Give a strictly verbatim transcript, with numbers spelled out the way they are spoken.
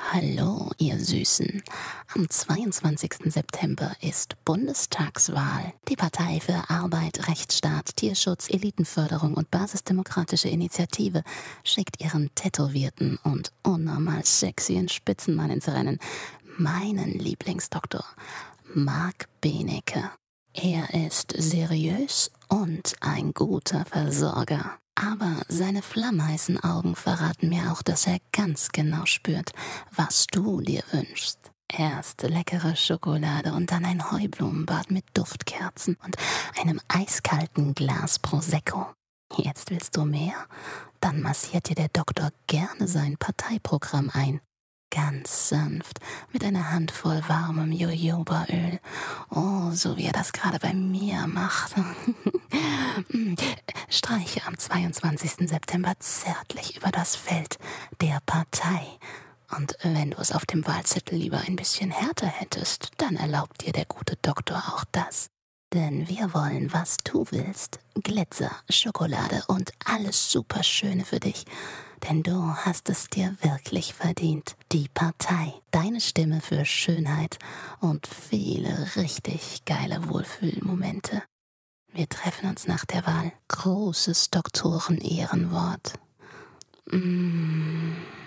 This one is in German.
Hallo, ihr Süßen. Am zweiundzwanzigsten September ist Bundestagswahl. Die Partei für Arbeit, Rechtsstaat, Tierschutz, Elitenförderung und Basisdemokratische Initiative schickt ihren tätowierten und unnormal sexyen Spitzenmann ins Rennen. Meinen Lieblingsdoktor, Marc Benecke. Er ist seriös und ein guter Versorger. Aber seine flammheißen Augen verraten mir auch, dass er ganz genau spürt, was du dir wünschst. Erst leckere Schokolade und dann ein Heublumenbad mit Duftkerzen und einem eiskalten Glas Prosecco. Jetzt willst du mehr? Dann massiert dir der Doktor gerne sein Parteiprogramm ein. Ganz sanft, mit einer Handvoll warmem Jojobaöl. Oh, so wie er das gerade bei mir macht. Streiche am zweiundzwanzigsten September zärtlich über das Feld der Partei. Und wenn du es auf dem Wahlzettel lieber ein bisschen härter hättest, dann erlaubt dir der gute Doktor auch das. Denn wir wollen, was du willst. Glitzer, Schokolade und alles Superschöne für dich. Denn du hast es dir wirklich verdient. Die Partei, deine Stimme für Schönheit und viele richtig geile Wohlfühlmomente. Wir treffen uns nach der Wahl. Großes Doktoren-Ehrenwort. Mmh.